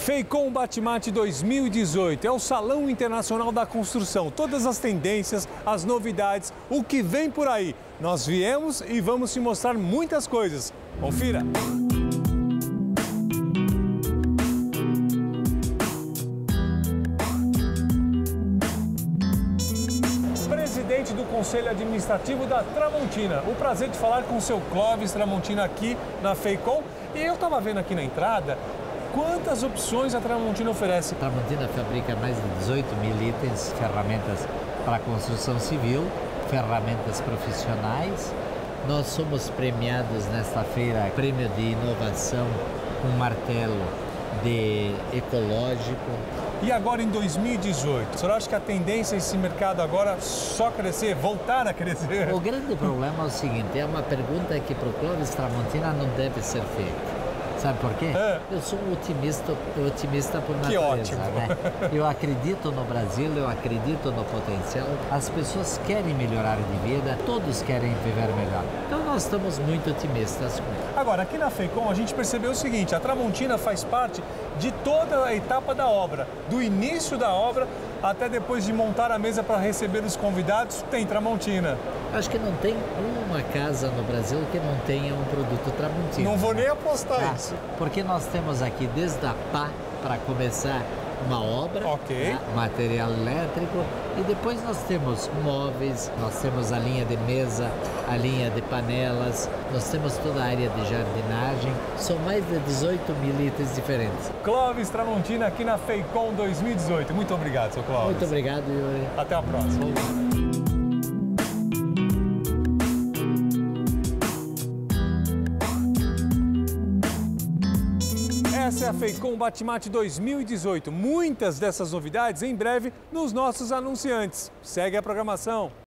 FEICOM Batimate 2018 é o Salão Internacional da Construção. Todas as tendências, as novidades, o que vem por aí. Nós viemos e vamos te mostrar muitas coisas. Confira! Presidente do Conselho Administrativo da Tramontina. O prazer de falar com o seu Clóvis Tramontina aqui na FEICOM. E eu estava vendo aqui na entrada quantas opções a Tramontina oferece. A Tramontina fabrica mais de 18 mil itens, ferramentas para construção civil, ferramentas profissionais. Nós somos premiados nesta feira, prêmio de inovação, um martelo de ecológico. E agora em 2018, o senhor acha que a tendência é esse mercado agora só crescer, voltar a crescer? O grande problema é o seguinte, é uma pergunta que para o Clóvis Tramontina não deve ser feita. Sabe por quê? Eu sou um otimista por natureza. Que ótimo. Né? Eu acredito no Brasil, eu acredito no potencial. As pessoas querem melhorar de vida, todos querem viver melhor. Então nós estamos muito otimistas. Agora, aqui na FEICOM a gente percebeu o seguinte, a Tramontina faz parte de toda a etapa da obra, do início da obra até depois de montar a mesa para receber os convidados, tem Tramontina. Acho que não tem uma casa no Brasil que não tenha um produto Tramontina. Não vou nem apostar isso. Porque nós temos aqui desde a pá para começar uma obra, okay, material elétrico, e depois nós temos móveis, nós temos a linha de mesa, a linha de panelas, nós temos toda a área de jardinagem, são mais de 18 mil itens diferentes. Clóvis Tramontina aqui na FEICOM 2018. Muito obrigado, seu Clóvis. Muito obrigado, Yuri. Até a próxima. Essa é a FEICOM Batimate 2018. Muitas dessas novidades em breve nos nossos anunciantes. Segue a programação.